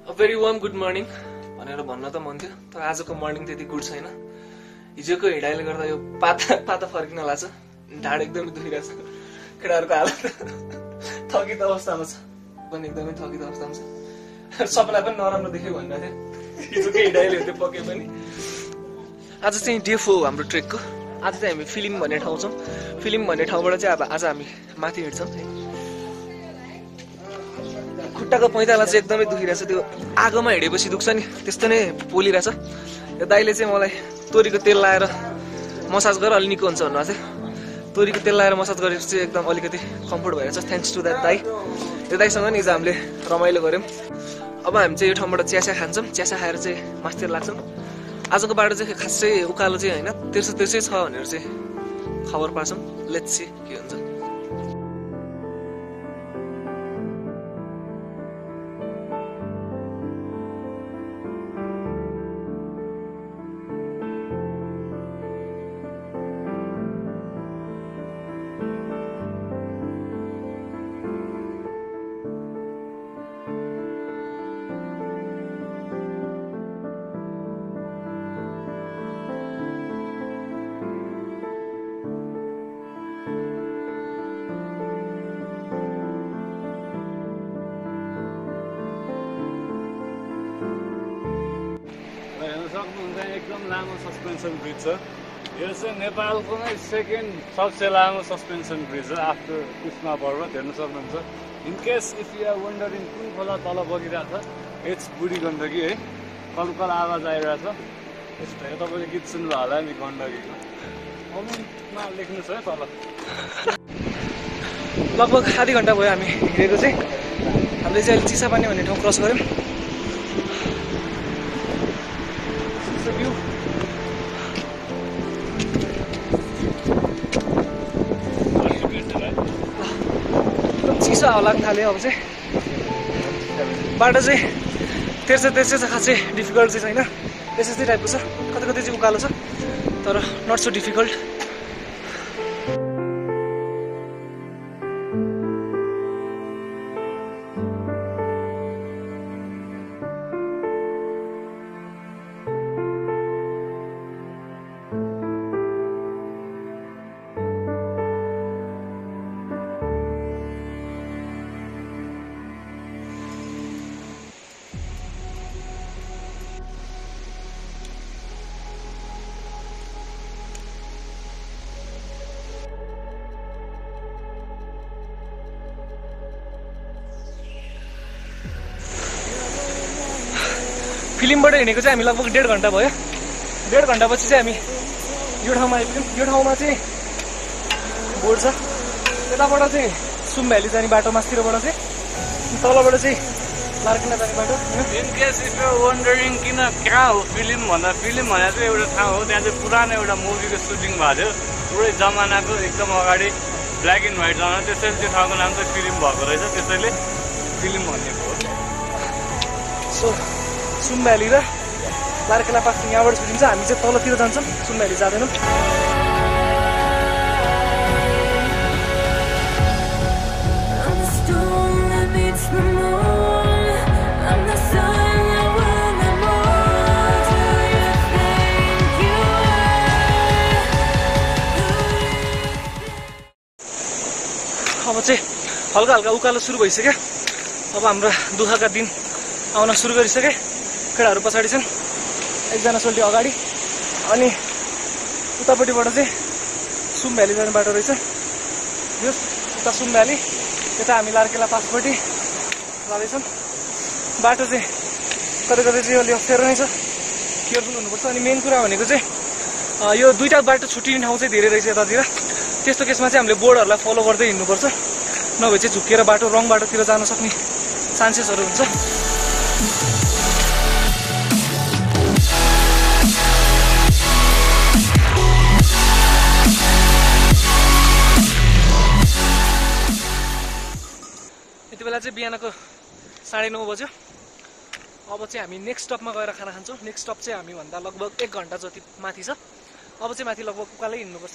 Very warm good morning भनेर भन्न त मन थियो, तर आजको मर्निङ त्यति गुड छैन। हिजोको हिँडाइले गर्दा यो पाता फर्किन लाग्छ, ढाड एकदमै दुखिरहेछ, केटाहरूको हालत थकित अवस्थामा छ, पनि एकदमै थकित अवस्थामा छ। सबैलाई पनि नराम्रो देख्यो भनिरहेको थियो हिजोको हिँडाइले त्यो पके पनि। आज चाहिँ डे 4 हाम्रो ट्रेकको। आज चाहिँ हामी फिल्म भन्ने ठाउँ छौँ। फिल्म भन्ने ठाउँबाट चाहिँ अब आज हामी माथि हिँड्छौँ। खुट्टाको पैताला चाहिँ एकदमै दुखिरहेछ, त्यो आगोमा हिँडेपछि दुख्छ नि त्यस्तो नै पोलिरहेछ। यो दाइले चाहिँ मलाई तोरीको तेल लाएर मसाज गरेर अलि निको हुन्छ भन्नुभएको थियो। तोरीको तेल लाएर मसाज गरेपछि चाहिँ एकदम अलिकति कम्फोर्ट भइरहेछ। थ्याङ्क्स टु द्याट दाइ। यो दाइसँग नि हिजो हामीले रमाइलो गऱ्यौँ। अब हामी चाहिँ यो ठाउँबाट च्यासा खान्छौँ। च्यासा खाएर चाहिँ मास्तिर लाग्छौँ। आजको बाटो चाहिँ खासै उकालो चाहिँ होइन, तेर्सै छ भनेर चाहिँ खबर पार्छौँ। लेट्स सी के हुन्छ। एकदम लामो सस्पेन्सन ब्रिज छ। यो चाहिँ नेपालको नै सेकेन्ड सबसे लामो सस्पेन्सन ब्रिज हो आफ्टर कुष्मा पर्वत। हेर्न सक्नुहुन्छ। In case if you are wondering कुन खोला तल बगिरहेको छ, इट्स बुढी गण्डकी है। कलकल आवाज आइरहेछ। यस्तो हो, तपाईँले गीत सुन्नुभयो होला नि गण्डकीको। कमेन्टमा लेख्नुहोस् है तल। लगभग आधी घन्टा भयो हामी हिँडेको चाहिँ। हामीले चाहिँ अहिले चिसापानी भन्ने ठाउँ क्रस गऱ्यौँ। चिसो हावा लाग्न थाल्यो। अब चाहिँ बाटो चाहिँ तेर्सै छ, खासै डिफिकल्ट चाहिँ छैन। त्यस्तै टाइपको छ, कतै कतै चाहिँ उकालो छ, तर नट सो डिफिकल्ट। फिल्मबाट हिँडेको चाहिँ हामी लगभग 1.5 घन्टा भयो। 1.5 घन्टापछि चाहिँ हामी यो ठाउँमा आइपुग्यौँ। यो ठाउँमा चाहिँ बोर्ड छ। यताबाट चाहिँ सुम भ्याली जाने बाटो, मास्तिरबाट चाहिँ तलबाट चाहिँ लार्किना जाने बाटो। इनकेस इफ यु वन्डरिङ किन कहाँ हो फिल्म भन्दा, फिल्म भनेर चाहिँ एउटा ठाउँ हो। त्यहाँ चाहिँ पुरानो एउटा मुभीको सुटिङ भएको थियो, पुरै जमानाको एकदम अगाडि ब्ल्याक एन्ड व्हाइट जमाना। त्यसैले त्यो ठाउँको नाम चाहिँ फिल्म भएको रहेछ, त्यसैले फिल्म भनेको हो। सो सुम भ्याली र लार्केला पार्किङ यहाँबाट छुटिन्छ। हामी चाहिँ तलतिर जान्छौँ, सुम भ्याली जाँदैनौँ। अब चाहिँ हल्का हल्का उकालो सुरु भइसक्यो। अब हाम्रा दुःखका दिन आउन सुरु गरिसके। केटाहरू पछाडि छन्, एकजना सोल्टी अगाडि, अनि उतापट्टिबाट चाहिँ सुम भ्याली जाने बाटो रहेछ। यो उता सुम भ्याली, यता हामी लार्केला पासपट्टि जाँदैछौँ। बाटो चाहिँ कतै कतै चाहिँ अलि अप्ठ्यारो नै छ, केयरफुल हुनुपर्छ। अनि मेन कुरा भनेको चाहिँ यो दुईवटा बाटो छुट्टिने ठाउँ चाहिँ धेरै रहेछ यतातिर। त्यस्तो केसमा चाहिँ हामीले बोर्डहरूलाई फलो गर्दै हिँड्नुपर्छ, नभए चाहिँ झुक्किएर बाटो रङ बाटोतिर जान सक्ने चान्सेसहरू हुन्छ। यति बेला चाहिँ बिहानको 9:30 बज्यो। अब चाहिँ हामी नेक्स्ट स्टपमा गएर खाना खान्छौँ। नेक्स्ट स्टप चाहिँ हामीभन्दा लगभग 1 घन्टा जति माथि छ। अब चाहिँ माथि लगभग उकालै हिँड्नुपर्छ।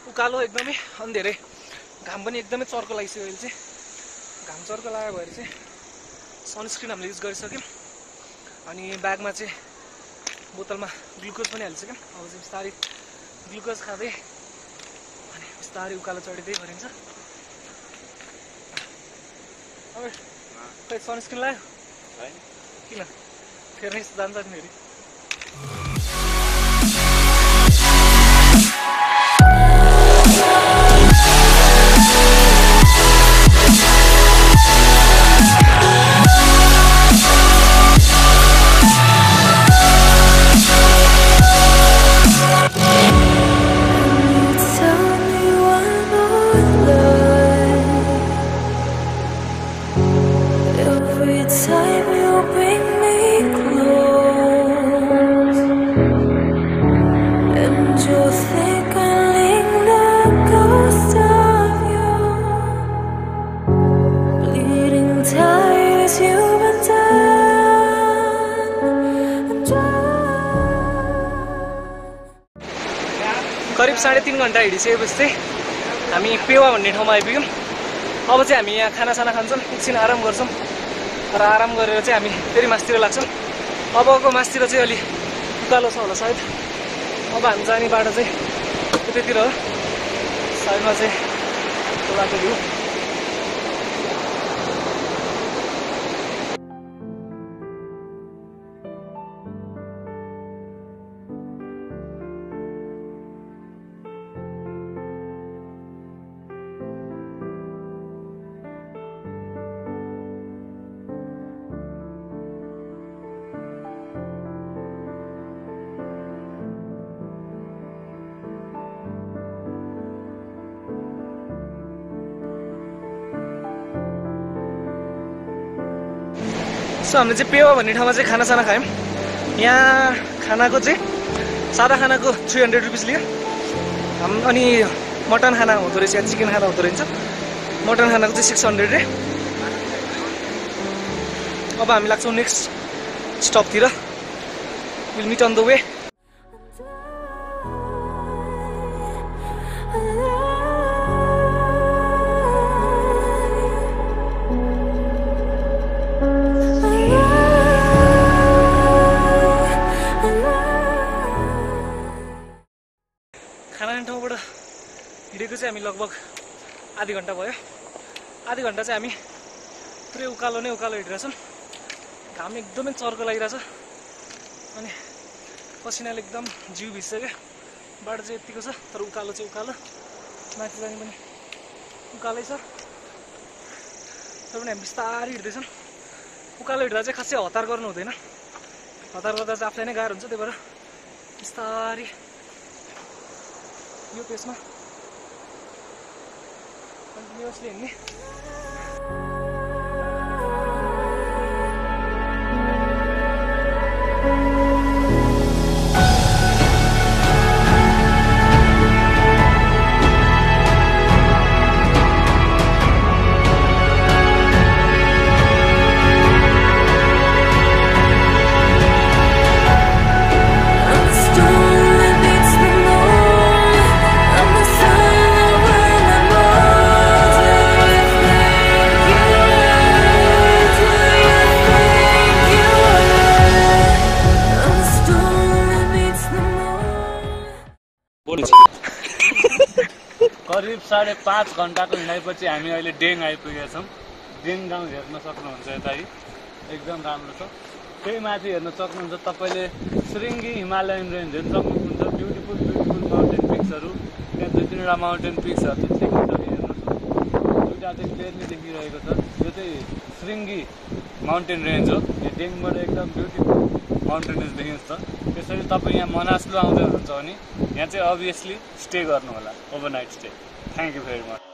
उकालो एकदमै अनि धेरै घाम पनि एकदमै चर्को लागिसक्यो अहिले चाहिँ। घाम चर्को लाग्यो भएर चाहिँ सनस्क्रिन हामीले युज गरिसक्यौँ। अनि ब्यागमा चाहिँ बोतलमा ग्लुकोज पनि हालिसक्यौँ। अब चाहिँ बिस्तारै ग्लुकोज खाँदै अनि बिस्तारै उकालो चढिँदै गरिन्छ। अब खै सनस्क्रिन लाग्यो किन फेरि जान्छ नि फेरि। करिब 3.5 घन्टा हिँडिसकेपछि चाहिँ हामी पेवा भन्ने ठाउँमा आइपुग्यौँ। अब चाहिँ हामी यहाँ खानासाना खान्छौँ, एकछिन आराम गर्छौँ र आराम गरेर चाहिँ हामी फेरि मासतिर लाग्छौँ। अबको मासतिर चाहिँ अलि उकालो छ होला सायद। अब हामी जाने बाटो चाहिँ उतैतिर हो, साइडमा चाहिँ त्यो बाटो भ्यू। सो हामीले चाहिँ पेवा भन्ने ठाउँमा चाहिँ खानासाना खायौँ। यहाँ खानाको चाहिँ सादा खानाको 300 रुपिस लियो। अनि मटन खाना हुँदो रहेछ या चिकन खाना हुँदो रहेछ। मटन खानाको चाहिँ 600 रे। अब हामी लाग्छौँ नेक्स्ट स्टपतिर। Will meet on the way. खाना ठाउँबाट हिँडेको चाहिँ हामी लगभग आधी घन्टा भयो। आधी घन्टा चाहिँ हामी पुरै उकालो नै उकालो हिँडिरहेछौँ। घाम एकदमै चर्को लागिरहेछ अनि पसिनाले एकदम जिउ भिज्छ क्या। बाटो चाहिँ यतिको छ तर उकालो चाहिँ उकालो, माथि जाने पनि उकालै छ। तर पनि हामी बिस्तारै हिँड्दैछौँ। उकालो हिँड्दा चाहिँ खासै हतार गर्नु हुँदैन, हतार गर्दा चाहिँ आफूलाई नै गाह्रो हुन्छ। त्यही भएर बिस्तारै यो पेसमा कन्टिन्युअसली हिँड्ने। करिब 5.5 घन्टाको हिँडाइपछि हामी अहिले डेङ आइपुगेका छौँ। डेङ गाउँ हेर्न सक्नुहुन्छ यता एकदम राम्रो छ। त्यही माथि हेर्न सक्नुहुन्छ तपाईँले श्रृङ्गी हिमालयन रेन्ज हेर्न सक्नुहुन्छ। ब्युटिफुल माउन्टेन पिक्सहरू, त्यहाँ 2-3वटा माउन्टेन पिक्सहरू चाहिँ देखिन्छ हेर्न सक्नुहुन्छ। दुईवटा चाहिँ क्लियरली देखिरहेको छ। यो चाहिँ श्रृङ्गी माउन्टेन रेन्ज हो। यो डेङबाट एकदम ब्युटिफुल माउन्टेन रेन्ज देखिन्छ। त्यसरी तपाईँ यहाँ मनासलु आउँदै हुनुहुन्छ भने यहाँ चाहिँ अभियसली स्टे गर्नु होला, overnight stay. Thank you very much.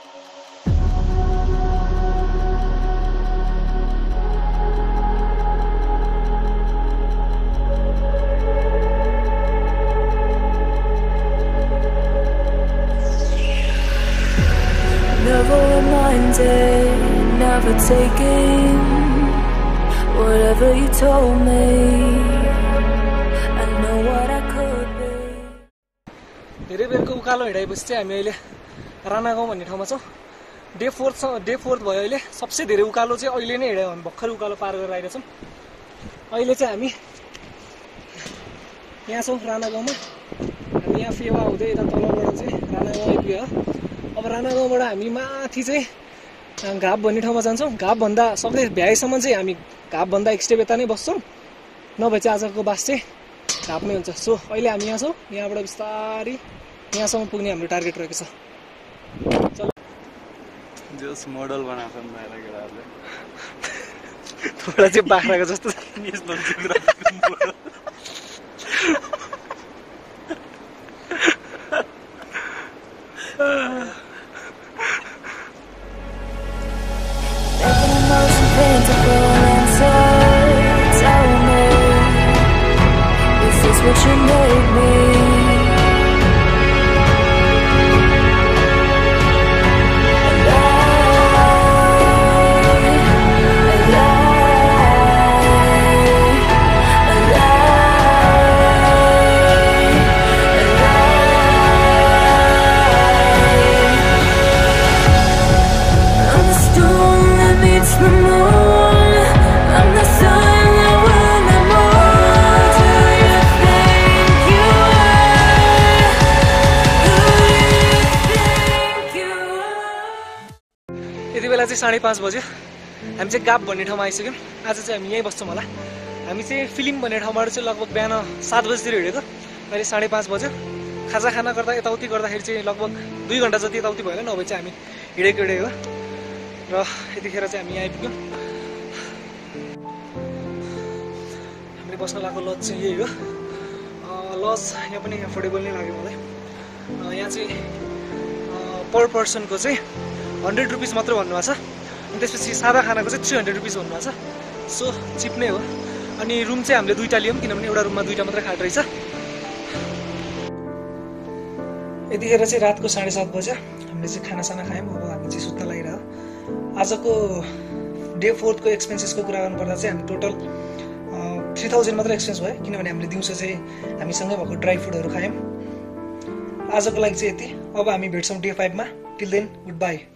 Never reminded, never taking whatever you told me. I know what I could be. धेरै बेरको उकालो हिँडाएपछि चाहिँ हामी अहिले राणा गाउँ भन्ने ठाउँमा छौँ। डे 4th भयो अहिले। सबसे धेरै उकालो चाहिँ अहिले नै हिँड्यो। हामी भर्खर उकालो पार गरेर आइरहेछौँ। अहिले चाहिँ हामी यहाँ छौँ राणा गाउँमा। हामी यहाँ फेवा हुँदै यता तलबाट चाहिँ राणा गाउँ आइपुग्यो। अब राणा गाउँबाट हामी माथि चाहिँ घाप भन्ने ठाउँमा जान्छौँ। घापभन्दा सक्दै भ्याएसम्म चाहिँ हामी घापभन्दा एक स्टेप यता नै बस्छौँ, नभए चाहिँ आजको बास चाहिँ घापमै हुन्छ। सो अहिले हामी यहाँ छौँ। यहाँबाट बिस्तारै यहाँसम्म पुग्ने हाम्रो टार्गेट रहेको छ। चलो जस मोडल बनाएको नि मेरा केटाहरूले थोडा चाहिँ बाख्राको जस्तो यस्तो what you made me. यति बेला चाहिँ 5:30 बज्यो। हामी चाहिँ गाप भन्ने ठाउँमा आइसक्यौँ। आज चाहिँ हामी यहीँ बस्छौँ होला। हामी चाहिँ फिल्म भन्ने ठाउँबाट चाहिँ लगभग बिहान 7 बजीतिर हिँडेको। अहिले 5:30 बज्यो। खाजा खाना गर्दा यताउति गर्दाखेरि चाहिँ लगभग 2 घन्टा जति यताउति भयो होला, नभए चाहिँ हामी हिँडेको र यतिखेर चाहिँ हामी यहाँ आइपुग्यौँ। हामीले बस्न लागेको लज चाहिँ यही हो। लज यहाँ पनि एफोर्डेबल नै लाग्यो मलाई। यहाँ चाहिँ पर पर्सनको चाहिँ 100 रुपिस मात्र भन्नुभएको छ। अनि त्यसपछि सादा खानाको चाहिँ 300 रुपिस भन्नुभएको छ। सो चिप नै हो। अनि रुम चाहिँ हामीले 2टा लियौँ, किनभने एउटा रुममा 2टा मात्रै खाट रहेछ। यतिखेर चाहिँ रातको 7:30 बज्यो। हामीले चाहिँ खानासाना खायौँ। अब हामी चाहिँ सुत्न लागिरह्यो। आजको डे 4th को एक्सपेन्सेसको कुरा गर्नुपर्दा चाहिँ हामी टोटल 3000 मात्र एक्सपेन्स भयो, किनभने हामीले दिउँसो चाहिँ हामीसँगै भएको ड्राई फुडहरू खायौँ। आजको लागि चाहिँ यति। अब हामी भेट्छौँ डे 5 मा। Till then good by.